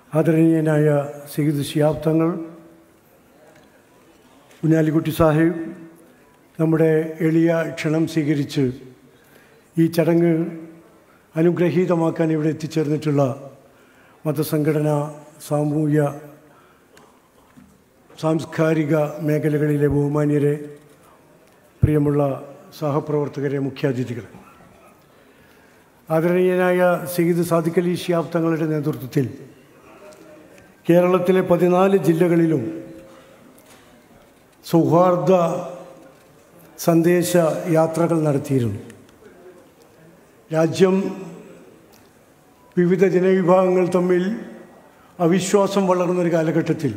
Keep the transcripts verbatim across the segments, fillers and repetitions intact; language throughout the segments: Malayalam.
ആദരണീയനായ സയ്യിദ് ശിഹാബ് തങ്ങൾ, കുഞ്ഞാലിക്കുട്ടി സാഹിബ് നമ്മുടെ എളിയ ക്ഷണം സ്വീകരിച്ച് ഈ ചടങ്ങ് അനുഗ്രഹീതമാക്കാൻ ഇവിടെ എത്തിച്ചേർന്നിട്ടുള്ള മതസംഘടന, സാമൂഹ്യ സാംസ്കാരിക മേഖലകളിലെ ബഹുമാന്യരെ, പ്രിയമുള്ള സഹപ്രവർത്തകരെ, മുഖ്യാതിഥികളെ, ആദരണീയനായ സയ്യിദ് സാദിഖ് അലി ശിഹാബ് തങ്ങളുടെ നേതൃത്വത്തിൽ കേരളത്തിലെ പതിനാല് ജില്ലകളിലും സൗഹാർദ്ദ സന്ദേശ യാത്രകൾ നടത്തിയിരുന്നു. രാജ്യം വിവിധ ജനവിഭാഗങ്ങൾ തമ്മിൽ അവിശ്വാസം വളർന്നൊരു കാലഘട്ടത്തിൽ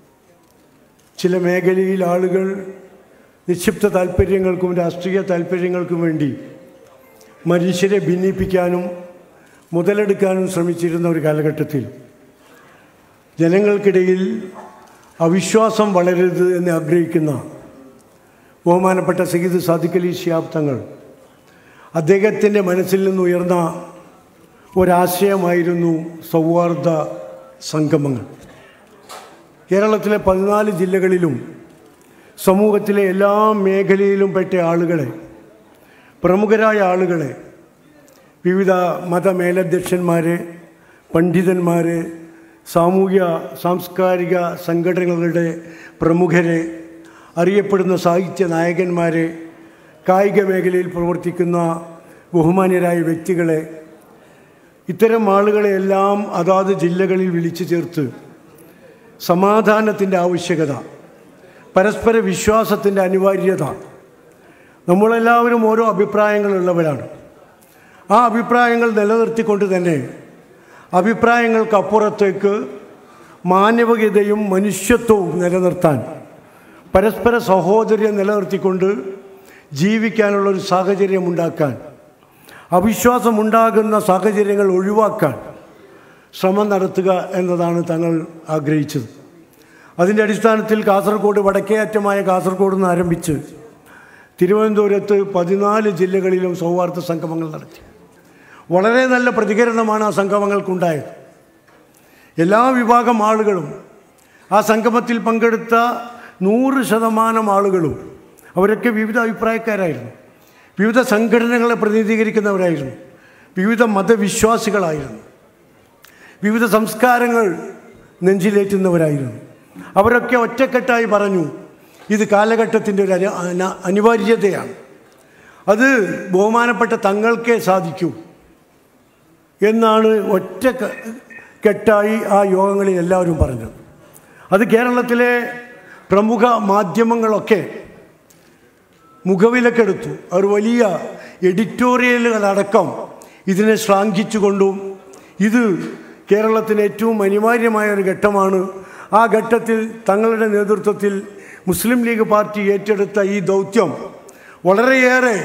ചില മേഖലയിൽ ആളുകൾ നിക്ഷിപ്ത താൽപ്പര്യങ്ങൾക്കും രാഷ്ട്രീയ താൽപ്പര്യങ്ങൾക്കും വേണ്ടി മനുഷ്യരെ ഭിന്നിപ്പിക്കാനും മുതലെടുക്കാനും ശ്രമിച്ചിരുന്ന ഒരു കാലഘട്ടത്തിൽ ജനങ്ങൾക്കിടയിൽ അവിശ്വാസം വളരരുത് എന്ന് ആഗ്രഹിക്കുന്ന ബഹുമാനപ്പെട്ട സയ്യിദ് സാദിഖ് അലി ശിഹാബ് തങ്ങൾ, അദ്ദേഹത്തിൻ്റെ മനസ്സിൽ നിന്നുയർന്ന ഒരാശയമായിരുന്നു സൗഹാർദ്ദ സംഗമങ്ങൾ. കേരളത്തിലെ പതിനാല് ജില്ലകളിലും സമൂഹത്തിലെ എല്ലാ മേഖലയിലും പെട്ട ആളുകളെ, പ്രമുഖരായ ആളുകളെ, വിവിധ മതമേലധ്യക്ഷന്മാരെ, പണ്ഡിതന്മാരെ, സാമൂഹ്യ സാംസ്കാരിക സംഘടനകളുടെ പ്രമുഖരെ, അറിയപ്പെടുന്ന സാഹിത്യ നായകന്മാരെ, കായിക മേഖലയിൽ പ്രവർത്തിക്കുന്ന ബഹുമാന്യരായ വ്യക്തികളെ, ഇത്തരം ആളുകളെയെല്ലാം അതാത് ജില്ലകളിൽ വിളിച്ചു ചേർത്ത് സമാധാനത്തിൻ്റെ ആവശ്യകത, പരസ്പര വിശ്വാസത്തിൻ്റെ അനിവാര്യത, നമ്മളെല്ലാവരും ഓരോ അഭിപ്രായങ്ങളുള്ളവരാണ്. ആ അഭിപ്രായങ്ങൾ നിലനിർത്തിക്കൊണ്ട് തന്നെ അഭിപ്രായങ്ങൾക്കപ്പുറത്തേക്ക് മാനവികതയും മനുഷ്യത്വവും നിലനിർത്താൻ, പരസ്പര സഹോദര്യം നിലനിർത്തിക്കൊണ്ട് ജീവിക്കാനുള്ളൊരു സാഹചര്യം ഉണ്ടാക്കാൻ, അവിശ്വാസമുണ്ടാകുന്ന സാഹചര്യങ്ങൾ ഒഴിവാക്കാൻ ശ്രമം നടത്തുക എന്നതാണ് തങ്ങൾ ആഗ്രഹിച്ചത്. അതിൻ്റെ അടിസ്ഥാനത്തിൽ കാസർഗോഡ്, വടക്കേ അറ്റമായ കാസർഗോഡ് നിന്ന് ആരംഭിച്ച് തിരുവനന്തപുരത്ത് പതിനാല് ജില്ലകളിലും സൗഹാർദ്ദ സംഗമങ്ങൾ നടത്തി. വളരെ നല്ല പ്രതികരണമാണ് ആ സംഗമങ്ങൾക്കുണ്ടായത്. എല്ലാ വിഭാഗം ആളുകളും, ആ സംഗമത്തിൽ പങ്കെടുത്ത നൂറ് ശതമാനം ആളുകളും അവരൊക്കെ വിവിധ അഭിപ്രായക്കാരായിരുന്നു, വിവിധ സംഘടനകളെ പ്രതിനിധീകരിക്കുന്നവരായിരുന്നു, വിവിധ മതവിശ്വാസികളായിരുന്നു, വിവിധ സംസ്കാരങ്ങൾ നെഞ്ചിലേറ്റുന്നവരായിരുന്നു. അവരൊക്കെ ഒറ്റക്കെട്ടായി പറഞ്ഞു, ഇത് കാലഘട്ടത്തിൻ്റെ ഒരു അനി അനിവാര്യതയാണ്, അത് ബഹുമാനപ്പെട്ട തങ്ങൾക്കേ സാധിക്കൂ എന്നാണ് ഒറ്റ കെട്ടായി ആ യോഗങ്ങളിൽ എല്ലാവരും പറഞ്ഞത്. അത് കേരളത്തിലെ പ്രമുഖ മാധ്യമങ്ങളൊക്കെ മുഖവിലക്കെടുത്തു. അവർ വലിയ എഡിറ്റോറിയലുകളടക്കം ഇതിനെ ശ്ലാഘിച്ചുകൊണ്ടും ഇത് കേരളത്തിന് ഏറ്റവും അനിവാര്യമായ ഒരു ഘട്ടമാണ്, ആ ഘട്ടത്തിൽ തങ്ങളുടെ നേതൃത്വത്തിൽ മുസ്ലിം ലീഗ് പാർട്ടി ഏറ്റെടുത്ത ഈ ദൗത്യം വളരെയേറെ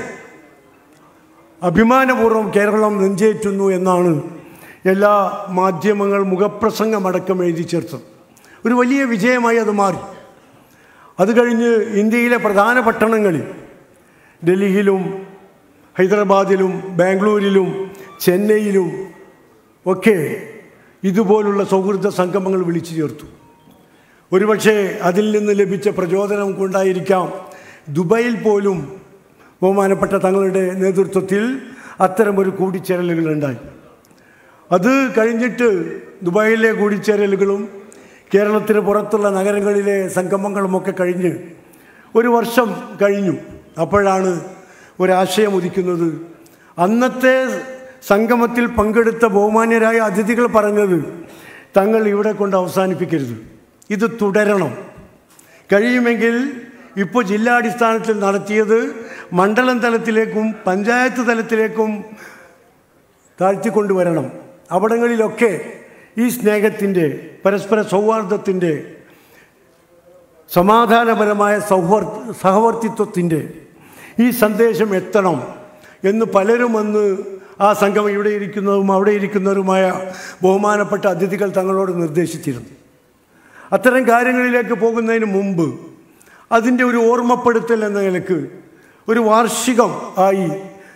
അഭിമാനപൂർവ്വം കേരളം നെഞ്ചേറ്റുന്നു എന്നാണ് എല്ലാ മാധ്യമങ്ങൾ മുഖപ്രസംഗമടക്കം എഴുതി ചേർത്തത്. ഒരു വലിയ വിജയമായി അത് മാറി. അത് കഴിഞ്ഞ് ഇന്ത്യയിലെ പ്രധാന പട്ടണങ്ങളിൽ, ഡൽഹിയിലും ഹൈദരാബാദിലും ബാംഗ്ലൂരിലും ചെന്നൈയിലും ഒക്കെ ഇതുപോലുള്ള സൗഹൃദ സംഗമങ്ങൾ വിളിച്ചു ചേർത്തു. ഒരുപക്ഷെ അതിൽ നിന്ന് ലഭിച്ച പ്രചോദനം കൊണ്ടായിരിക്കാം ദുബായിൽ പോലും ബഹുമാനപ്പെട്ട തങ്ങളുടെ നേതൃത്വത്തിൽ അത്തരമൊരു കൂടിച്ചേരലുകളുണ്ടായി. അത് കഴിഞ്ഞിട്ട് ദുബായിലെ കൂടിച്ചേരലുകളും കേരളത്തിന് പുറത്തുള്ള നഗരങ്ങളിലെ സംഗമങ്ങളുമൊക്കെ കഴിഞ്ഞ് ഒരു വർഷം കഴിഞ്ഞു. അപ്പോഴാണ് ഒരാശയം ഉദിക്കുന്നത്. അന്നത്തെ സംഗമത്തിൽ പങ്കെടുത്ത ബഹുമാന്യരായ അതിഥികൾ പറഞ്ഞത്, തങ്ങൾ ഇവിടെ കൊണ്ട് അവസാനിപ്പിക്കരുത്, ഇത് തുടരണം, കഴിയുമെങ്കിൽ ഇപ്പോൾ ജില്ലാടിസ്ഥാനത്തിൽ നടത്തിയത് മണ്ഡലം തലത്തിലേക്കും പഞ്ചായത്ത് തലത്തിലേക്കും താഴ്ത്തിക്കൊണ്ടുവരണം. അവിടങ്ങളിലൊക്കെ ഈ സ്നേഹത്തിൻ്റെ, പരസ്പര സൗഹാർദ്ദത്തിൻ്റെ, സമാധാനപരമായ സൗഹൃദ സഹവർത്തിത്വത്തിൻ്റെ ഈ സന്ദേശം എത്തണം എന്ന് പലരും അന്ന് ആ സംഗമം ഇവിടെ ഇരിക്കുന്നതും അവിടെ ഇരിക്കുന്നവരുമായ ബഹുമാനപ്പെട്ട അതിഥികൾ തങ്ങളോട് നിർദ്ദേശിച്ചിരുന്നു. അത്തരം കാര്യങ്ങളിലേക്ക് പോകുന്നതിന് മുമ്പ് അതിൻ്റെ ഒരു ഓർമ്മപ്പെടുത്തൽ എന്ന നിലക്ക് ഒരു വാർഷികം ആയി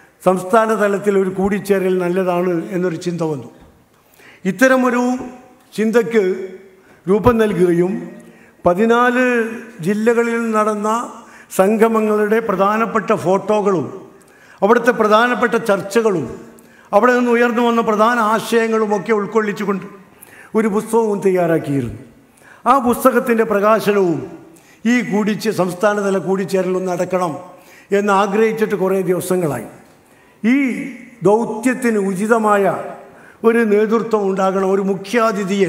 സംസ്ഥാന തലത്തിൽ ഒരു കൂടിച്ചേരൽ നല്ലതാണ് എന്നൊരു ചിന്ത വന്നു. ഇത്തരമൊരു ചിന്തയ്ക്ക് രൂപം നൽകുകയും പതിനാല് ജില്ലകളിൽ നടന്ന സംഗമങ്ങളുടെ പ്രധാനപ്പെട്ട ഫോട്ടോകളും അവിടുത്തെ പ്രധാനപ്പെട്ട ചർച്ചകളും അവിടെ നിന്ന് ഉയർന്നു വന്ന പ്രധാന ആശയങ്ങളുമൊക്കെ ഉൾക്കൊള്ളിച്ചുകൊണ്ട് ഒരു പുസ്തകവും തയ്യാറാക്കിയിരുന്നു. ആ പുസ്തകത്തിൻ്റെ പ്രകാശനവും ഈ കൂടിച്ച് സംസ്ഥാനതല കൂടിച്ചേരലൊന്നും നടക്കണം എന്ന് ആഗ്രഹിച്ചിട്ട് കുറേ ദിവസങ്ങളായി. ഈ ദൗത്യത്തിന് ഉചിതമായ ഒരു നേതൃത്വം ഉണ്ടാകണം, ഒരു മുഖ്യാതിഥിയെ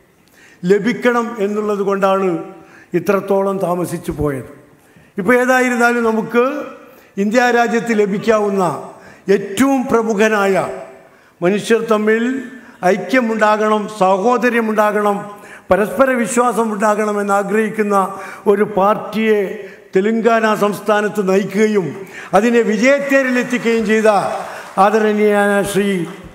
ലഭിക്കണം എന്നുള്ളത് കൊണ്ടാണ് ഇത്രത്തോളം താമസിച്ചു പോയത്. ഇപ്പോൾ ഏതായിരുന്നാലും നമുക്ക് ഇന്ത്യ രാജ്യത്ത് ലഭിക്കാവുന്ന ഏറ്റവും പ്രമുഖനായ, മനുഷ്യർ തമ്മിൽ ഐക്യമുണ്ടാകണം, സാഹോദര്യമുണ്ടാകണം, പരസ്പര വിശ്വാസം ഉണ്ടാകണമെന്ന് ആഗ്രഹിക്കുന്ന ഒരു പാർട്ടിയെ തെലുങ്കാന സംസ്ഥാനത്ത് നയിക്കുകയും അതിനെ വിജയത്തേരിലെത്തിക്കുകയും ചെയ്ത ആദരണീയനായ ശ്രീ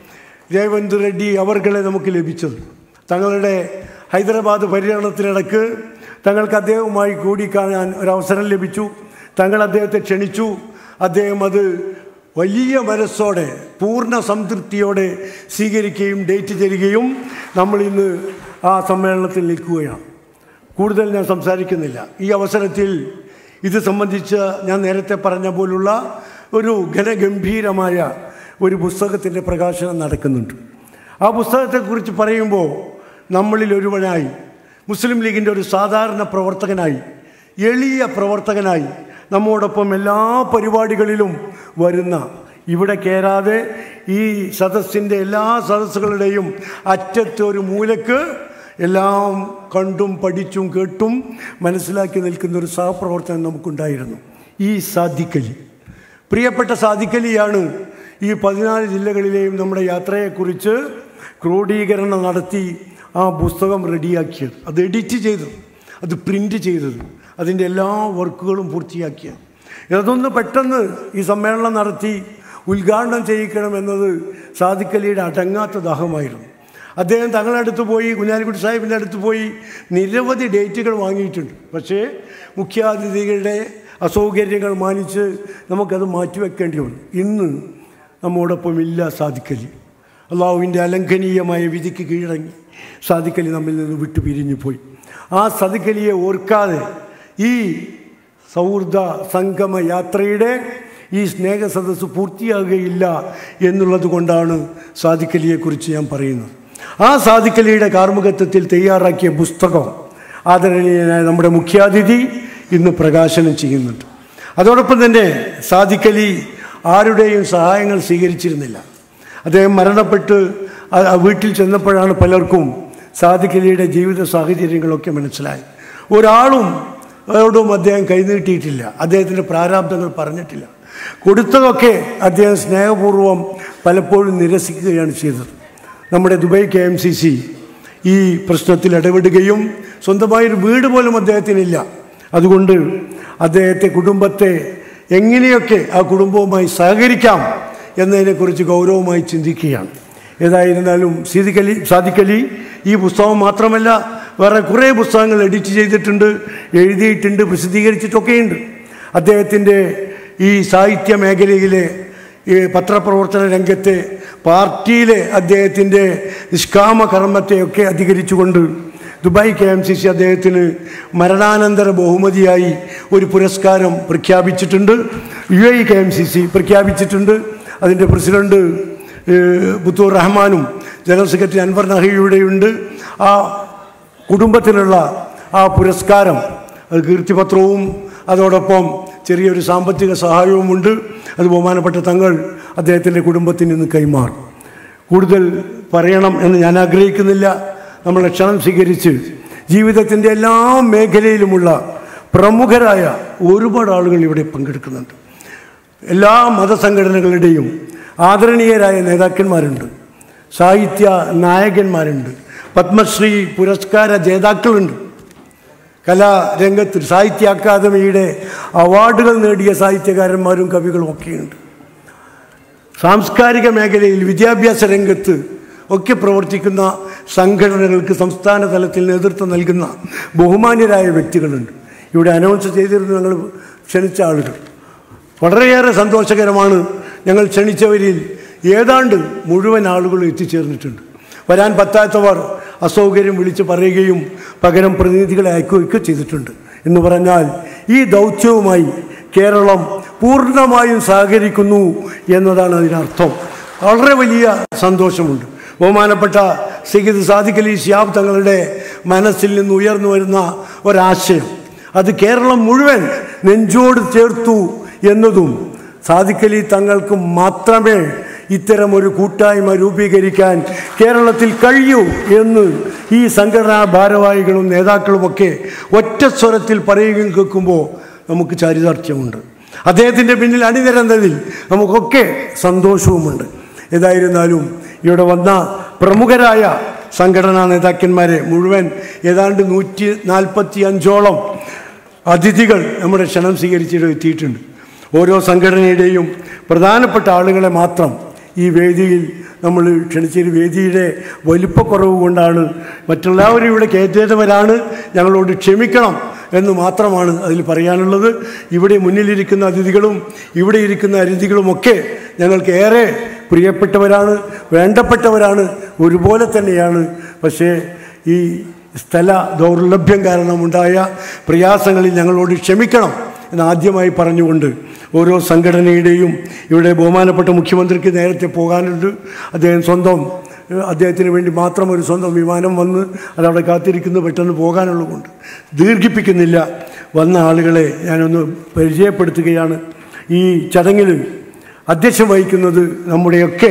രേവന്ത് റെഡ്ഡി അവർകളെ നമുക്ക് ലഭിച്ചത്. തങ്ങളുടെ ഹൈദരാബാദ് പര്യടനത്തിനിടക്ക് തങ്ങൾക്ക് അദ്ദേഹവുമായി കൂടിക്കാണാൻ ഒരവസരം ലഭിച്ചു. തങ്ങൾ അദ്ദേഹത്തെ ക്ഷണിച്ചു. അദ്ദേഹം അത് വലിയ മനസ്സോടെ പൂർണ്ണ സംതൃപ്തിയോടെ സ്വീകരിക്കുകയും ഡേറ്റ് തരികയും നമ്മൾ ഇന്ന് ആ സമ്മേളനത്തിൽ നിൽക്കുകയാണ്. കൂടുതൽ ഞാൻ സംസാരിക്കുന്നില്ല. ഈ അവസരത്തിൽ ഇത് സംബന്ധിച്ച് ഞാൻ നേരത്തെ പറഞ്ഞ പോലുള്ള ഒരു ഘനഗംഭീരമായ ഒരു പുസ്തകത്തിൻ്റെ പ്രകാശനം നടക്കുന്നുണ്ട്. ആ പുസ്തകത്തെക്കുറിച്ച് പറയുമ്പോൾ നമ്മളിൽ ഒരുവനായി, മുസ്ലിം ലീഗിൻ്റെ ഒരു സാധാരണ പ്രവർത്തകനായി, എളിയ പ്രവർത്തകനായി, നമ്മോടൊപ്പം എല്ലാ പരിപാടികളിലും വരുന്ന, ഇവിടെ കയറാതെ ഈ സദസ്സിൻ്റെ എല്ലാ സദസ്സുകളുടെയും അറ്റത്ത് ഒരു മൂലക്ക് എല്ലാം കണ്ടും പഠിച്ചും കേട്ടും മനസ്സിലാക്കി നിൽക്കുന്ന ഒരു സഹപ്രവർത്തകൻ നമുക്കുണ്ടായിരുന്നു, ഈ സാദിഖലി. പ്രിയപ്പെട്ട സാദിഖലിയാണ് ഈ പതിനാല് ജില്ലകളിലെയും നമ്മുടെ യാത്രയെക്കുറിച്ച് ക്രോഡീകരണം നടത്തി ആ പുസ്തകം റെഡിയാക്കിയത്, അത് എഡിറ്റ് ചെയ്തത്, അത് പ്രിൻ്റ് ചെയ്തത്, അതിൻ്റെ എല്ലാ വർക്കുകളും പൂർത്തിയാക്കിയത്. അതൊന്ന് പെട്ടെന്ന് ഈ സമ്മേളനം നടത്തി ഉദ്ഘാടനം ചെയ്യിക്കണമെന്നത് സാദിഖലിയുടെ അടങ്ങാത്ത ദാഹമായിരുന്നു. അദ്ദേഹം തങ്ങളുടെ അടുത്ത് പോയി, കുഞ്ഞാലിക്കുട്ടി സാഹിബിൻ്റെ അടുത്ത് പോയി നിരവധി ഡേറ്റുകൾ വാങ്ങിയിട്ടുണ്ട്. പക്ഷേ മുഖ്യാതിഥികളുടെ അസൗകര്യങ്ങൾ മാനിച്ച് നമുക്കത് മാറ്റിവെക്കേണ്ടി വന്നു. ഇന്ന് നമ്മോടൊപ്പം ഇല്ല സാദിഖലി. അള്ളാഹുവിൻ്റെ അലംഘനീയമായ വിധിക്ക് കീഴടങ്ങി സാദിഖലി നമ്മിൽ നിന്ന് വിട്ടു പിരിഞ്ഞു പോയി. ആ സാദിഖലിയെ ഓർക്കാതെ ഈ സൗഹൃദ സംഗമ യാത്രയുടെ ഈ സ്നേഹ സദസ്സ് പൂർത്തിയാകുകയില്ല എന്നുള്ളത് കൊണ്ടാണ് സാദിഖലിയെക്കുറിച്ച് ഞാൻ പറയുന്നത്. ആ സാദിഖലിയുടെ കാർമ്മികത്വത്തിൽ തയ്യാറാക്കിയ പുസ്തകം ആദരണീയനായ നമ്മുടെ മുഖ്യാതിഥി ഇന്ന് പ്രകാശനം ചെയ്യുന്നുണ്ട്. അതോടൊപ്പം തന്നെ സാദിഖലി ആരുടെയും സഹായങ്ങൾ സ്വീകരിച്ചിരുന്നില്ല. അദ്ദേഹം മരണപ്പെട്ട് വീട്ടിൽ ചെന്നപ്പോഴാണ് പലർക്കും സാദിഖലിയുടെ ജീവിത സാഹചര്യങ്ങളൊക്കെ മനസ്സിലായി. ഒരാളും അവരോടും അദ്ദേഹം കൈനീട്ടിയിട്ടില്ല, അദ്ദേഹത്തിൻ്റെ പ്രാരാബ്ദങ്ങൾ പറഞ്ഞിട്ടില്ല. കൊടുത്തതൊക്കെ അദ്ദേഹം സ്നേഹപൂർവ്വം പലപ്പോഴും നിരസിക്കുകയാണ് ചെയ്തത്. നമ്മുടെ Dubai K M C C ഈ പ്രശ്നത്തിൽ ഇടപെടുകയും സ്വന്തമായൊരു വീട് പോലും അദ്ദേഹത്തിനില്ല. അതുകൊണ്ട് അദ്ദേഹത്തെ, കുടുംബത്തെ എങ്ങനെയൊക്കെ ആ കുടുംബവുമായി സഹകരിക്കാം എന്നതിനെക്കുറിച്ച് ഗൗരവമായി ചിന്തിക്കുകയാണ്. ഏതായിരുന്നാലും സാദിഖലി സാദിഖലി ഈ പുസ്തകം മാത്രമല്ല, വേറെ കുറേ പുസ്തകങ്ങൾ എഡിറ്റ് ചെയ്തിട്ടുണ്ട്, എഴുതിയിട്ടുണ്ട്, പ്രസിദ്ധീകരിച്ചിട്ടൊക്കെയുണ്ട്. അദ്ദേഹത്തിൻ്റെ ഈ സാഹിത്യ മേഖലയിലെ ഈ പത്രപ്രവർത്തന രംഗത്തെ, പാർട്ടിയിലെ അദ്ദേഹത്തിൻ്റെ നിഷ്കാമ കർമ്മത്തെയൊക്കെ അധികരിച്ചുകൊണ്ട് Dubai K M C C അദ്ദേഹത്തിന് മരണാനന്തര ബഹുമതിയായി ഒരു പുരസ്കാരം പ്രഖ്യാപിച്ചിട്ടുണ്ട്. U A K M C C പ്രഖ്യാപിച്ചിട്ടുണ്ട്. അതിൻ്റെ പ്രസിഡന്റ് ബുത്തൂർ റഹ്മാനും ജനറൽ സെക്രട്ടറി അൻവർ നഹിയുടെയുണ്ട്. ആ കുടുംബത്തിനുള്ള ആ പുരസ്കാരം, അത് കീർത്തിപത്രവും അതോടൊപ്പം ചെറിയൊരു സാമ്പത്തിക സഹായവുമുണ്ട്. അത് ബഹുമാനപ്പെട്ട തങ്ങൾ അദ്ദേഹത്തിൻ്റെ കുടുംബത്തിന് ഇന്ന് കൈമാറും. കൂടുതൽ പറയണം എന്ന് ഞാൻ ആഗ്രഹിക്കുന്നില്ല. നമ്മളെ ക്ഷണം സ്വീകരിച്ച് ജീവിതത്തിൻ്റെ എല്ലാ മേഖലയിലുമുള്ള പ്രമുഖരായ ഒരുപാട് ആളുകൾ ഇവിടെ പങ്കെടുക്കുന്നുണ്ട്. എല്ലാ മതസംഘടനകളുടെയും ആദരണീയരായ നേതാക്കന്മാരുണ്ട്, സാഹിത്യ നായകന്മാരുണ്ട്, പത്മശ്രീ പുരസ്കാര ജേതാക്കളുണ്ട്. കലാരംഗത്ത് സാഹിത്യ അക്കാദമിയുടെ അവാർഡുകൾ നേടിയ സാഹിത്യകാരന്മാരും കവികളും ഒക്കെയുണ്ട്. സാംസ്കാരിക മേഖലയിൽ, വിദ്യാഭ്യാസ രംഗത്ത് ഒക്കെ പ്രവർത്തിക്കുന്ന സംഘടനകൾക്ക് സംസ്ഥാന തലത്തിൽ നേതൃത്വം നൽകുന്ന ബഹുമാന്യരായ വ്യക്തികളുണ്ട്. ഇവിടെ അനൗൺസ് ചെയ്തിരുന്നു ഞങ്ങൾ ക്ഷണിച്ച ആളുകൾ. വളരെയേറെ സന്തോഷകരമാണ്. ഞങ്ങൾ ക്ഷണിച്ചവരിൽ ഏതാണ്ട് മുഴുവൻ ആളുകളും എത്തിച്ചേർന്നിട്ടുണ്ട്. വരാൻ പറ്റാത്തവർ അസൗകര്യം വിളിച്ച് പറയുകയും പകരം പ്രതിനിധികളെ അയക്കുകയൊക്കെ ചെയ്തിട്ടുണ്ട്. എന്ന് പറഞ്ഞാൽ ഈ ദൗത്യവുമായി കേരളം പൂർണ്ണമായും സഹകരിക്കുന്നു എന്നതാണ് അതിനർത്ഥം. വളരെ വലിയ സന്തോഷമുണ്ട്. ബഹുമാനപ്പെട്ട സയ്യിദ് സാദിഖ് അലി ശിഹാബ് തങ്ങളുടെ മനസ്സിൽ നിന്ന് ഉയർന്നു വരുന്ന ഒരാശയം, അത് കേരളം മുഴുവൻ നെഞ്ചോട് ചേർത്തു എന്നതും സാദിഖ് അലി തങ്ങൾക്ക് മാത്രമേ ഇത്തരം ഒരു കൂട്ടായ്മ രൂപീകരിക്കാൻ കേരളത്തിൽ കഴിയൂ എന്ന് ഈ സംഘടനാ ഭാരവാഹികളും നേതാക്കളുമൊക്കെ ഒറ്റ സ്വരത്തിൽ പറയുകയും കേൾക്കുമ്പോൾ നമുക്ക് ചാരിതാർത്ഥ്യമുണ്ട്. അദ്ദേഹത്തിൻ്റെ പിന്നിൽ അണിനിരന്നതിൽ നമുക്കൊക്കെ സന്തോഷവുമുണ്ട്. ഏതായിരുന്നാലും ഇവിടെ വന്ന പ്രമുഖരായ സംഘടനാ നേതാക്കന്മാരെ മുഴുവൻ ഏതാണ്ട് നൂറ്റി നാൽപ്പത്തി അഞ്ചോളം അതിഥികൾ നമ്മുടെ ക്ഷണം സ്വീകരിച്ചിട്ട് എത്തിയിട്ടുണ്ട്. ഓരോ സംഘടനയുടെയും പ്രധാനപ്പെട്ട ആളുകളെ മാത്രം ഈ വേദിയിൽ നമ്മൾ ക്ഷണിച്ചൊരു വേദിയുടെ വലിപ്പക്കുറവ് കൊണ്ടാണ്, മറ്റുള്ളവരും ഇവിടെ കയറ്റേറ്റവരാണ്, ഞങ്ങളോട് ക്ഷമിക്കണം എന്ന് മാത്രമാണ് അതിൽ പറയാനുള്ളത്. ഇവിടെ മുന്നിലിരിക്കുന്ന അതിഥികളും ഇവിടെ ഇരിക്കുന്ന അതിഥികളുമൊക്കെ ഞങ്ങൾക്ക് ഏറെ പ്രിയപ്പെട്ടവരാണ്, വേണ്ടപ്പെട്ടവരാണ്, ഒരുപോലെ തന്നെയാണ്. പക്ഷേ ഈ സ്ഥല ദൗർലഭ്യം കാരണമുണ്ടായ പ്രയാസങ്ങളിൽ ഞങ്ങളോട് ക്ഷമിക്കണം എന്നാദ്യമായി പറഞ്ഞുകൊണ്ട് ഓരോ സംഘടനയുടെയും ഇവിടെ ബഹുമാനപ്പെട്ട മുഖ്യമന്ത്രിക്ക് നേരത്തെ പോകാനുണ്ട്. അദ്ദേഹം സ്വന്തം അദ്ദേഹത്തിന് വേണ്ടി മാത്രം ഒരു സ്വന്തം വിമാനം വന്ന് അതവിടെ കാത്തിരിക്കുന്നു, പെട്ടെന്ന് പോകാനുള്ളതുകൊണ്ട് ദീർഘിപ്പിക്കുന്നില്ല. വന്ന ആളുകളെ ഞാനൊന്ന് പരിചയപ്പെടുത്തുകയാണ്. ഈ ചടങ്ങിൽ അധ്യക്ഷം വഹിക്കുന്നത് നമ്മുടെയൊക്കെ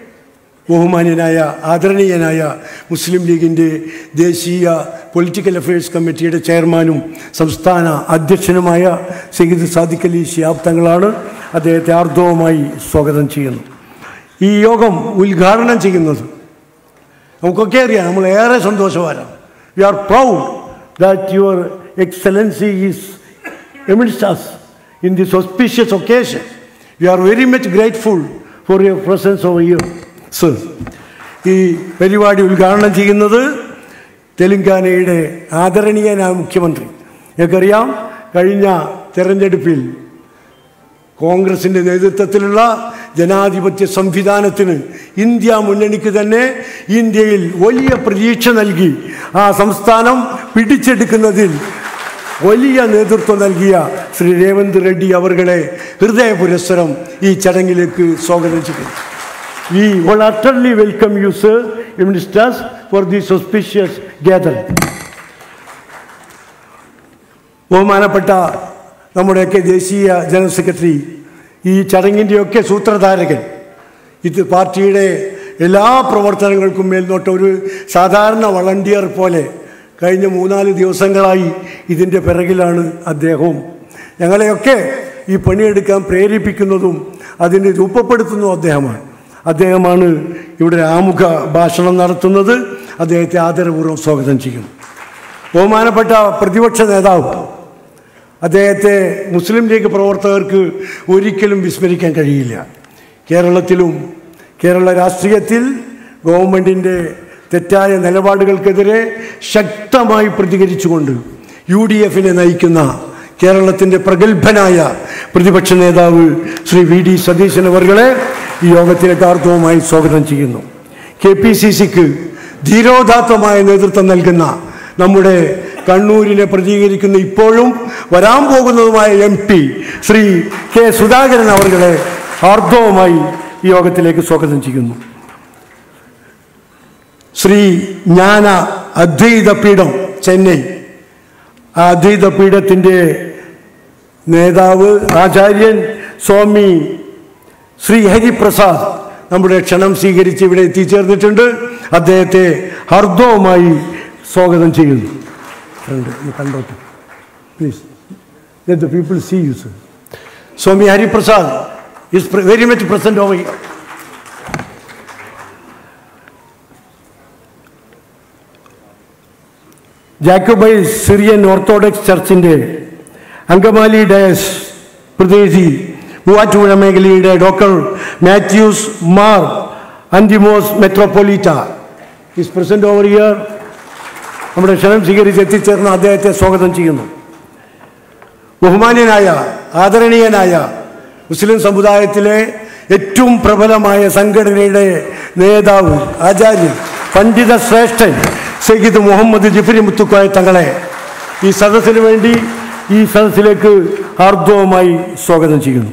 ബഹുമാന്യനായ ആദരണീയനായ മുസ്ലിം ലീഗിൻ്റെ ദേശീയ പൊളിറ്റിക്കൽ അഫയേഴ്സ് കമ്മിറ്റിയുടെ ചെയർമാനും സംസ്ഥാന അധ്യക്ഷനുമായ സയ്യിദ് സാദിഖ് അലി ശിഹാബ് തങ്ങളാണ്. അദ്ദേഹത്തെ ആർദ്രവുമായി സ്വാഗതം ചെയ്യുന്നു. ഈ യോഗം ഉദ്ഘാടനം ചെയ്യുന്നത് നമുക്കൊക്കെ അറിയാം, നമ്മൾ ഏറെ സന്തോഷവാനാണ്. We are proud that your excellency is amidst us in this auspicious occasion. We are very much grateful for your presence over here, sir. ഈ പരിപാടി ഉദ്ഘാടനം ചെയ്യുന്നത് തെലങ്കാനയുടെ ആദരണീയനായ മുഖ്യമന്ത്രി. ഞങ്ങൾക്കറിയാം, കഴിഞ്ഞ തെരഞ്ഞെടുപ്പിൽ കോൺഗ്രസിൻ്റെ നേതൃത്വത്തിലുള്ള ജനാധിപത്യ സംവിധാനത്തിന് ഇന്ത്യ മുന്നണിക്ക് തന്നെ ഇന്ത്യയിൽ വലിയ പ്രതീക്ഷ നൽകി ആ സംസ്ഥാനം പിടിച്ചെടുക്കുന്നതിൽ വലിയ നേതൃത്വം നൽകിയ ശ്രീ രേവന്ത് റെഡ്ഡി അവർകളെ ഹൃദയപുരസ്സരം ഈ ചടങ്ങിലേക്ക് സ്വാഗതം ചെയ്യുന്നു. We wholeheartedly welcome you, sir, amidst us for this auspicious gathering. ബഹുമാനപ്പെട്ട നമ്മുടെയൊക്കെ ദേശീയ ജനറൽ സെക്രട്ടറി, ഈ ചടങ്ങിൻ്റെയൊക്കെ സൂത്രധാരകൻ, ഇത് പാർട്ടിയുടെ എല്ലാ പ്രവർത്തനങ്ങൾക്കും മേൽനോട്ട ഒരു സാധാരണ വളണ്ടിയർ പോലെ കഴിഞ്ഞ മൂന്നാല് ദിവസങ്ങളായി ഇതിൻ്റെ പിറകിലാണ് അദ്ദേഹവും. ഞങ്ങളെയൊക്കെ ഈ പണിയെടുക്കാൻ പ്രേരിപ്പിക്കുന്നതും അതിനെ രൂപപ്പെടുത്തുന്നതും അദ്ദേഹമാണ്. അദ്ദേഹമാണ് ഇവിടെ ആമുഖ ഭാഷണം നടത്തുന്നത്. അദ്ദേഹത്തെ ആദരപൂർവ്വം സ്വാഗതം ചെയ്യുന്നു. ബഹുമാനപ്പെട്ട പ്രതിപക്ഷ നേതാവ്, അദ്ദേഹത്തെ മുസ്ലിം ലീഗ് പ്രവർത്തകർക്ക് ഒരിക്കലും വിസ്മരിക്കാൻ കഴിയില്ല. കേരളത്തിലും കേരള രാഷ്ട്രീയത്തിൽ ഗവൺമെൻറ്റിൻ്റെ തെറ്റായ നിലപാടുകൾക്കെതിരെ ശക്തമായി പ്രതികരിച്ചുകൊണ്ട് യു ഡി എഫിനെ നയിക്കുന്ന കേരളത്തിൻ്റെ പ്രഗത്ഭനായ പ്രതിപക്ഷ നേതാവ് ശ്രീ വി ഡി സതീശൻ അവർകളെ ഈ യോഗത്തിലേക്ക് ആർദ്രവുമായി സ്വാഗതം ചെയ്യുന്നു. കെ പി സി സിക്ക് ധീരോദാത്തമായ നേതൃത്വം നൽകുന്ന നമ്മുടെ കണ്ണൂരിനെ പ്രതികരിക്കുന്ന ഇപ്പോഴും വരാൻ പോകുന്നതുമായ M P Shri K Sudhakaran അവർകളെ ആർദ്രവുമായി ഈ യോഗത്തിലേക്ക് സ്വാഗതം ചെയ്യുന്നു. ശ്രീ ജ്ഞാന അദ്വൈത പീഠം ചെന്നൈ, ആ അദ്വൈത പീഠത്തിൻ്റെ നേതാവ് ആചാര്യൻ സ്വാമി ശ്രീ ഹരിപ്രസാദ് നമ്മുടെ ക്ഷണം സ്വീകരിച്ച് ഇവിടെ എത്തിച്ചേർന്നിട്ടുണ്ട്. അദ്ദേഹത്തെ ഹർദവുമായി സ്വാഗതം ചെയ്യുന്നു. കണ്ടോട്ടെ please, let the people see you, sir. Swami Hariprasad is very much present over here. Jacobites Syrian Orthodox ചർച്ചിൻ്റെ അങ്കമാലി ഡയസ് പ്രതിനിധി, മൂവാറ്റുപുഴ മേഖലയുടെ doctor Mathews Mar Antimos metropolitan is present over here. നമ്മുടെ ക്ഷണം സ്വീകരിച്ച് എത്തിച്ചേർന്ന അദ്ദേഹത്തെ സ്വാഗതം ചെയ്യുന്നു. ബഹുമാന്യനായ ആദരണീയനായ മുസ്ലിം സമുദായത്തിലെ ഏറ്റവും പ്രബലമായ സംഘടനയുടെ നേതാവ്, ആചാര്യൻ, പണ്ഡിത ശ്രേഷ്ഠൻ സയ്യിദ് മുഹമ്മദ് ജിഫ്രി മുത്തുക്കോയ തങ്ങളെ ഈ സദസ്സിന് വേണ്ടി ഈ സദസ്സിലേക്ക് ഹാർദവമായി സ്വാഗതം ചെയ്യുന്നു.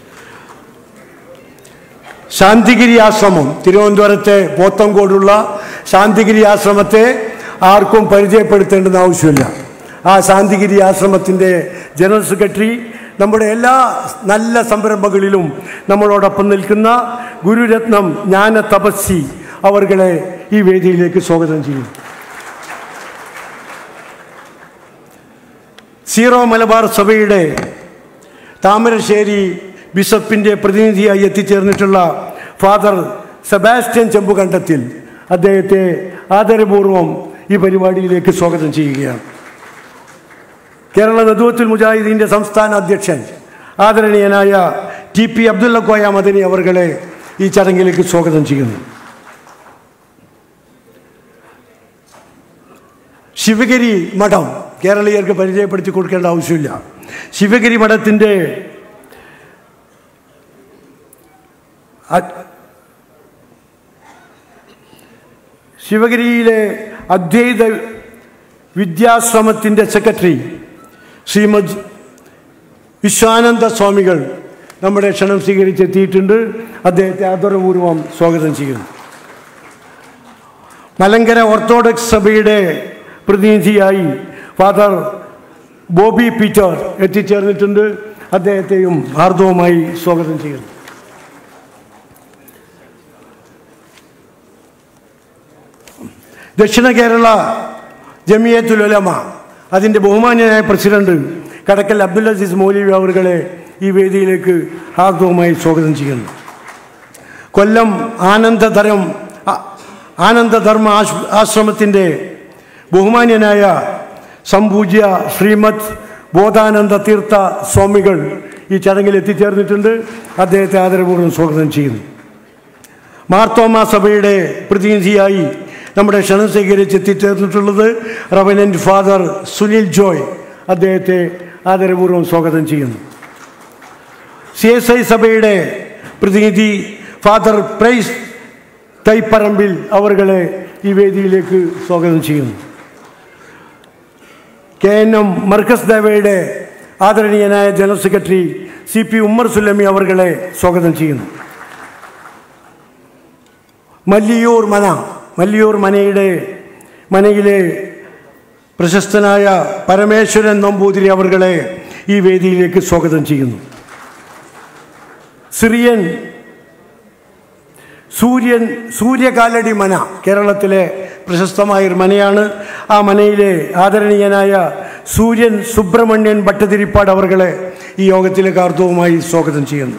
ശാന്തിഗിരി ആശ്രമം, തിരുവനന്തപുരത്തെ പോത്തങ്കോടുള്ള ശാന്തിഗിരി ആശ്രമത്തെ ആർക്കും പരിചയപ്പെടുത്തേണ്ടെന്ന് ആവശ്യമില്ല. ആ ശാന്തിഗിരി ആശ്രമത്തിൻ്റെ ജനറൽ സെക്രട്ടറി, നമ്മുടെ എല്ലാ നല്ല സംരംഭങ്ങളിലും നമ്മളോടൊപ്പം നിൽക്കുന്ന ഗുരുരത്നം ജ്ഞാന തപസ്സി അവർകളെ ഈ വേദിയിലേക്ക് സ്വാഗതം ചെയ്യും. സീറോ മലബാർ സഭയുടെ താമരശ്ശേരി ബിഷപ്പിൻ്റെ പ്രതിനിധിയായി എത്തിച്ചേർന്നിട്ടുള്ള ഫാദർ സെബാസ്റ്റ്യൻ ചെമ്പുകണ്ടത്തിൽ അദ്ദേഹത്തെ ആദരപൂർവം ഈ പരിപാടിയിലേക്ക് സ്വാഗതം ചെയ്യുകയാണ്. കേരള നദുവത്തുൽ മുജാഹിദീൻ്റെ സംസ്ഥാന അധ്യക്ഷൻ ആദരണീയനായ ടി പി അബ്ദുള്ള കോയ മദനി അവർകളെ ഈ ചടങ്ങിലേക്ക് സ്വാഗതം ചെയ്യുന്നു. ശിവഗിരി മഠം കേരളീയർക്ക് പരിചയപ്പെടുത്തി കൊടുക്കേണ്ട ആവശ്യമില്ല. ശിവഗിരി മഠത്തിൻ്റെ ശിവഗിരിയിലെ അദ്വൈത വിദ്യാശ്രമത്തിൻ്റെ സെക്രട്ടറി ശ്രീമദ് വിശ്വാനന്ദ സ്വാമികൾ നമ്മുടെ ക്ഷണം സ്വീകരിച്ചെത്തിയിട്ടുണ്ട്. അദ്ദേഹത്തെ ആദരപൂർവം സ്വാഗതം ചെയ്യുന്നു. മലങ്കര ഓർത്തഡോക്സ് സഭയുടെ പ്രതിനിധിയായി ഫാദർ ബോബി പീറ്റർ എത്തിച്ചേർന്നിട്ടുണ്ട്. അദ്ദേഹത്തെയും ഹാർദവമായി സ്വാഗതം ചെയ്യുന്നു. ദക്ഷിണ കേരള ജമിയത്തുൽ ഉലമ അതിൻ്റെ ബഹുമാന്യനായ പ്രസിഡന്റ് കടക്കൽ അബ്ദുൽ അസീസ് മൗലവി അവർകളെ ഈ വേദിയിലേക്ക് ഹാർദവമായി സ്വാഗതം ചെയ്യുന്നു. കൊല്ലം ആനന്ദധരം ആനന്ദധർമ്മ ആശ്രമത്തിൻ്റെ ബഹുമാന്യനായ സംപൂജ്യ ശ്രീമദ് ബോധാനന്ദ തീർത്ഥ സ്വാമികൾ ഈ ചടങ്ങിൽ എത്തിച്ചേർന്നിട്ടുണ്ട്. അദ്ദേഹത്തെ ആദരപൂർവ്വം സ്വാഗതം ചെയ്യുന്നു. മാർത്തോമ സഭയുടെ പ്രതിനിധിയായി നമ്മുടെ ക്ഷണം സ്വീകരിച്ച് എത്തിച്ചേർന്നിട്ടുള്ളത് റവനന്റ് ഫാദർ സുനിൽ ജോയ്, അദ്ദേഹത്തെ ആദരപൂർവ്വം സ്വാഗതം ചെയ്യുന്നു. സി എസ് ഐ സഭയുടെ പ്രതിനിധി ഫാദർ പ്രൈസ് തൈപ്പറമ്പിൽ അവർകളെ ഈ വേദിയിലേക്ക് സ്വാഗതം ചെയ്യുന്നു. കെ എൻ എം മർക്കസ് ദേവയുടെ ആദരണീയനായ general secretary C P Ummer Sullami അവർകളെ സ്വാഗതം ചെയ്യുന്നു. മല്ലിയൂർ മന മല്ലിയൂർ മനയുടെ മനയിലെ പ്രശസ്തനായ പരമേശ്വരൻ നമ്പൂതിരി അവർകളെ ഈ വേദിയിലേക്ക് സ്വാഗതം ചെയ്യുന്നു. സിറിയൻ സൂര്യൻ സൂര്യകാലടി മന കേരളത്തിലെ പ്രശസ്തമായൊരു മനയാണ്. ആ മനയിലെ ആദരണീയനായ സൂര്യൻ സുബ്രഹ്മണ്യൻ ഭട്ടതിരിപ്പാട് അവർകളെ ഈ യോഗത്തിലേക്ക് ഹാർദവമായി സ്വാഗതം ചെയ്യുന്നു.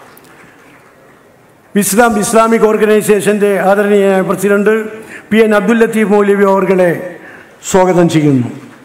ഇസ്ലാം ഇസ്ലാമിക് ഓർഗനൈസേഷൻ്റെ ആദരണീയനായ president P N Abdul Latheef Moulavi അവർകളെ സ്വാഗതം ചെയ്യുന്നു.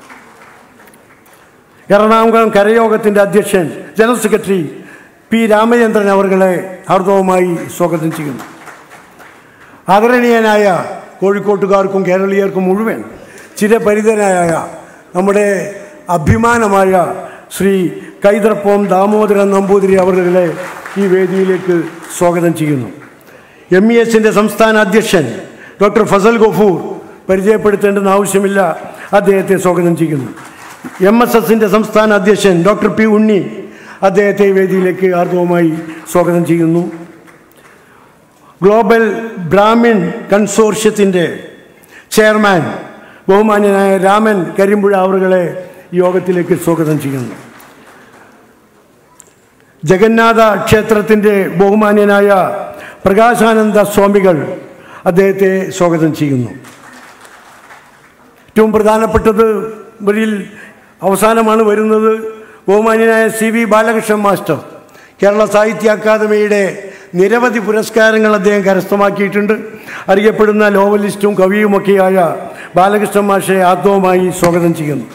എറണാകുളം കരയോഗത്തിൻ്റെ അധ്യക്ഷൻ ജനറൽ സെക്രട്ടറി പി രാമചന്ദ്രൻ അവർകളെ ഹാർദവമായി സ്വാഗതം ചെയ്യുന്നു. ആദരണീയനായ കോഴിക്കോട്ടുകാർക്കും കേരളീയർക്കും മുഴുവൻ ചിരപരിതനായ നമ്മുടെ അഭിമാനമായ ശ്രീ കൈതർപ്പം ദാമോദരൻ നമ്പൂതിരി അവർകളെ ഈ വേദിയിലേക്ക് സ്വാഗതം ചെയ്യുന്നു. എം ഇ എസിൻ്റെ സംസ്ഥാന അധ്യക്ഷൻ ഡോക്ടർ ഫസൽ ഗഫൂർ പരിചയപ്പെടുത്തേണ്ടെന്ന് ആവശ്യമില്ല, അദ്ദേഹത്തെ സ്വാഗതം ചെയ്യുന്നു. എം എസ് എസിൻ്റെ സംസ്ഥാന അധ്യക്ഷൻ ഡോക്ടർ പി ഉണ്ണി അദ്ദേഹത്തെ ഈ വേദിയിലേക്ക് ഹാർദവമായി സ്വാഗതം ചെയ്യുന്നു. ഗ്ലോബൽ ബ്രാഹ്മിൺ കൺസോർഷ്യത്തിൻ്റെ ചെയർമാൻ ബഹുമാന്യനായ രാമൻ കരിമ്പുഴ അവറുകളെ യോഗത്തിലേക്ക് സ്വാഗതം ചെയ്യുന്നു. ജഗന്നാഥ ക്ഷേത്രത്തിൻ്റെ ബഹുമാന്യനായ പ്രകാശാനന്ദ സ്വാമികൾ അദ്ദേഹത്തെ സ്വാഗതം ചെയ്യുന്നു. ഏറ്റവും പ്രധാനപ്പെട്ടത് ഇവരിൽ അവസാനമാണ് വരുന്നത് ബഹുമാന്യനായ C V Balakrishnan master. Kerala Sahitya അക്കാദമിയുടെ നിരവധി പുരസ്കാരങ്ങൾ അദ്ദേഹം കരസ്ഥമാക്കിയിട്ടുണ്ട്. അറിയപ്പെടുന്ന നോവലിസ്റ്റും കവിയുമൊക്കെയായ ബാലകൃഷ്ണൻ മാഷെ ആത്മവുമായി സ്വാഗതം ചെയ്യുന്നു.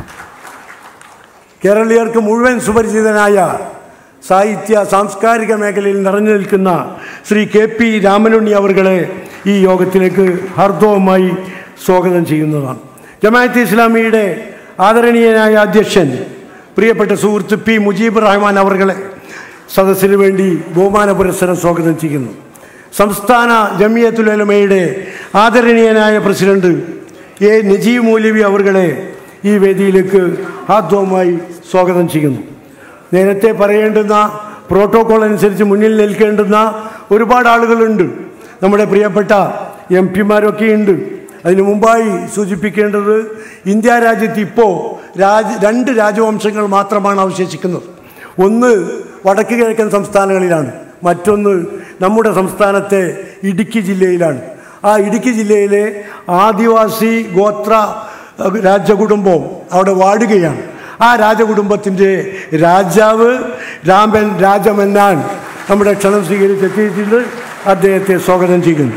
കേരളീയർക്ക് മുഴുവൻ സുപരിചിതനായ സാഹിത്യ സാംസ്കാരിക മേഖലയിൽ നിറഞ്ഞു നിൽക്കുന്ന ശ്രീ കെ പി രാമനുണ്ണി അവർകളെ ഈ യോഗത്തിലേക്ക് ഹാർദവമായി സ്വാഗതം ചെയ്യുന്നതാണ്. ജമാഅത്തെ ഇസ്ലാമിയുടെ ആദരണീയനായ അധ്യക്ഷൻ പ്രിയപ്പെട്ട സുഹൃത്ത് പി മുജീബ് റഹ്മാൻ അവർകളെ സദസ്സിന് വേണ്ടി ബഹുമാന പുരസ്സരം സ്വാഗതം ചെയ്യുന്നു. സംസ്ഥാന ജമിയത്തുൽ ഉലമയുടെ ആദരണീയനായ പ്രസിഡന്റ് എ നജീബ് മൗലവി അവർകളെ ഈ വേദിയിലേക്ക് ആദ്യമായി സ്വാഗതം ചെയ്യുന്നു. നേരത്തെ പറയേണ്ടുന്ന പ്രോട്ടോകോൾ അനുസരിച്ച് മുന്നിൽ നിൽക്കേണ്ടുന്ന ഒരുപാട് ആളുകളുണ്ട്. നമ്മുടെ പ്രിയപ്പെട്ട എം പിമാരൊക്കെ ഉണ്ട്. അതിനു മുമ്പായി സൂചിപ്പിക്കേണ്ടത്, ഇന്ത്യ രാജ്യത്ത് ഇപ്പോൾ രാജ രണ്ട് രാജവംശങ്ങൾ മാത്രമാണ് അവശേഷിക്കുന്നത്. ഒന്ന് വടക്ക് കിഴക്കൻ സംസ്ഥാനങ്ങളിലാണ്, മറ്റൊന്ന് നമ്മുടെ സംസ്ഥാനത്തെ ഇടുക്കി ജില്ലയിലാണ്. ആ ഇടുക്കി ജില്ലയിലെ ആദിവാസി ഗോത്ര രാജകുടുംബം അവിടെ വാഴുകയാണ്. ആ രാജകുടുംബത്തിൻ്റെ രാജാവ് രാമൻ രാജമന്നാൻ നമ്മുടെ ക്ഷണം സ്വീകരിച്ചെത്തിയിട്ടുണ്ട്. അദ്ദേഹത്തെ സ്വാഗതം ചെയ്യുന്നു.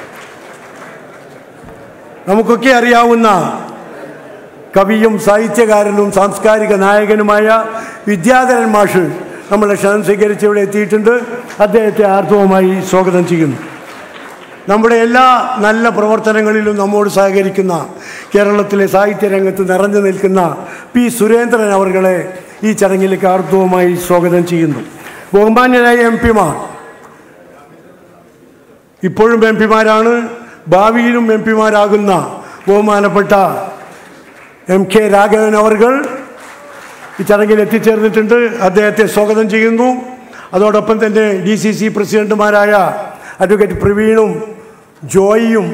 നമുക്കൊക്കെ അറിയാവുന്ന കവിയും സാഹിത്യകാരനും സാംസ്കാരിക നായകനുമായ വിദ്യാധരൻ മാഷ് നമ്മളെ ക്ഷണം സ്വീകരിച്ച് ഇവിടെ എത്തിയിട്ടുണ്ട്. അദ്ദേഹത്തെ ആർദ്രവുമായി സ്വാഗതം ചെയ്യുന്നു. നമ്മുടെ എല്ലാ നല്ല പ്രവർത്തനങ്ങളിലും നമ്മോട് സഹകരിക്കുന്ന കേരളത്തിലെ സാഹിത്യരംഗത്ത് നിറഞ്ഞു നിൽക്കുന്ന പി സുരേന്ദ്രൻ അവർകളെ ഈ ചടങ്ങിലേക്ക് ആർദ്രവുമായി സ്വാഗതം ചെയ്യുന്നു. ബഹുമാന്യരായ എം പിമാർ, ഇപ്പോഴും എം പിമാരാണ്, ഭാവിയിലും എം പിമാരാകുന്ന ബഹുമാനപ്പെട്ട എം കെ രാഘവൻ അവർകൾ ഈ ചടങ്ങിൽ എത്തിച്ചേർന്നിട്ടുണ്ട്. അദ്ദേഹത്തെ സ്വാഗതം ചെയ്യുന്നു. അതോടൊപ്പം തന്നെ ഡി സി സി പ്രസിഡന്റുമാരായ അഡ്വക്കേറ്റ് പ്രവീണും ജോയിയും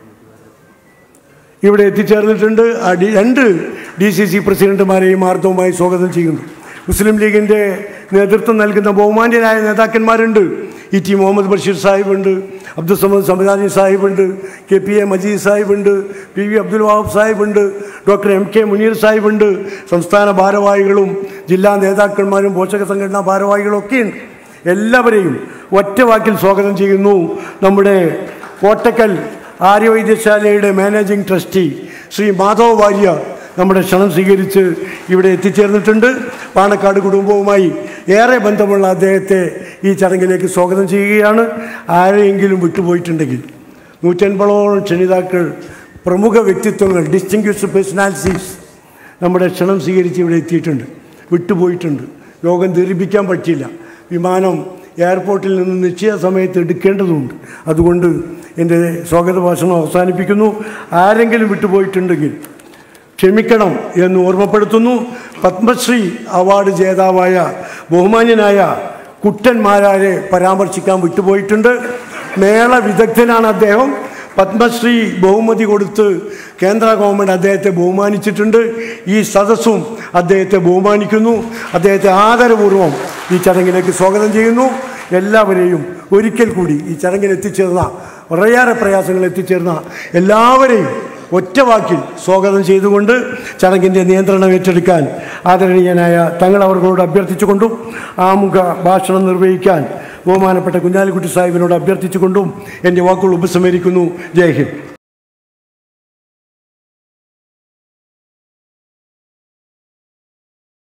ഇവിടെ എത്തിച്ചേർന്നിട്ടുണ്ട്. രണ്ട് ഡി സി സി പ്രസിഡന്റുമാരെയും ആർദ്രവുമായി സ്വാഗതം ചെയ്യുന്നു. മുസ്ലിം ലീഗിൻ്റെ നേതൃത്വം നൽകുന്ന ബഹുമാന്യരായ നേതാക്കന്മാരുണ്ട്. ഇ ടി മുഹമ്മദ് ബഷീർ സാഹിബുണ്ട്, അബ്ദുൽ സമദ് സമദാനി സാഹിബുണ്ട്, കെ പി എ മജീദ് സാഹിബുണ്ട്, പി വി അബ്ദുൽ വഹാബ് സാഹിബുണ്ട്, ഡോക്ടർ എം കെ മുനീർ സാഹിബുണ്ട്. സംസ്ഥാന ഭാരവാഹികളും ജില്ലാ നേതാക്കന്മാരും പോഷക സംഘടനാ ഭാരവാഹികളും ഒക്കെയുണ്ട്. എല്ലാവരെയും ഒറ്റ വാക്കിൽ സ്വാഗതം ചെയ്യുന്നു. നമ്മുടെ കോട്ടക്കൽ ആര്യവൈദ്യശാലയുടെ മാനേജിംഗ് ട്രസ്റ്റി ശ്രീ മാധവ് വാര്യർ നമ്മുടെ ക്ഷണം സ്വീകരിച്ച് ഇവിടെ എത്തിച്ചേർന്നിട്ടുണ്ട്. പാണക്കാട് കുടുംബവുമായി ഏറെ ബന്ധമുള്ള അദ്ദേഹത്തെ ഈ ചടങ്ങിലേക്ക് സ്വാഗതം ചെയ്യുകയാണ്. ആരെയെങ്കിലും വിട്ടുപോയിട്ടുണ്ടെങ്കിൽ, നൂറ്റൻപതോളം ക്ഷണിതാക്കൾ, പ്രമുഖ വ്യക്തിത്വങ്ങൾ, ഡിസ്റ്റിങ്ക്വിഷ്ഡ് പേഴ്സണാലിറ്റീസ് നമ്മുടെ ക്ഷണം സ്വീകരിച്ച് ഇവിടെ എത്തിയിട്ടുണ്ട്. വിട്ടുപോയിട്ടുണ്ട്. യോഗം ദീർഘിപ്പിക്കാൻ പറ്റില്ല. വിമാനം എയർപോർട്ടിൽ നിന്ന് നിശ്ചയ സമയത്ത് എടുക്കേണ്ടതുണ്ട്. അതുകൊണ്ട് എൻ്റെ സ്വാഗത ഭാഷണം അവസാനിപ്പിക്കുന്നു. ആരെങ്കിലും വിട്ടുപോയിട്ടുണ്ടെങ്കിൽ ക്ഷമിക്കണം എന്ന് ഓർമ്മപ്പെടുത്തുന്നു. പത്മശ്രീ അവാർഡ് ജേതാവായ ബഹുമാന്യനായ കുട്ടന്മാരാരെ പരാമർശിക്കാൻ വിട്ടുപോയിട്ടുണ്ട്. മേള വിദഗ്ധനാണ് അദ്ദേഹം. പത്മശ്രീ ബഹുമതി കൊടുത്ത് കേന്ദ്ര ഗവൺമെൻറ് അദ്ദേഹത്തെ ബഹുമാനിച്ചിട്ടുണ്ട്. ഈ സദസ്സും അദ്ദേഹത്തെ ബഹുമാനിക്കുന്നു. അദ്ദേഹത്തെ ആദരപൂർവ്വം ഈ ചടങ്ങിലേക്ക് സ്വാഗതം ചെയ്യുന്നു. എല്ലാവരെയും ഒരിക്കൽ കൂടി ഈ ചടങ്ങിൽ എത്തിച്ചേർന്ന, വളരെയേറെ പ്രയാസങ്ങൾ എത്തിച്ചേർന്ന എല്ലാവരെയും ഒറ്റ വാക്കിൽ സ്വാഗതം ചെയ്തുകൊണ്ട് ചടങ്ങിൻ്റെ നിയന്ത്രണം ഏറ്റെടുക്കാൻ ആദരണീയനായ തങ്ങൾ അവർകളോട് അഭ്യർത്ഥിച്ചുകൊണ്ടും ആമുഖ ഭാഷണം നിർവഹിക്കാൻ ബഹുമാനപ്പെട്ട കുഞ്ഞാലിക്കുട്ടി സാഹിബിനോട് അഭ്യർത്ഥിച്ചുകൊണ്ടും എൻ്റെ വാക്കുകൾ ഉപസംഹരിക്കുന്നു. ജയ് ഹിന്ദ്.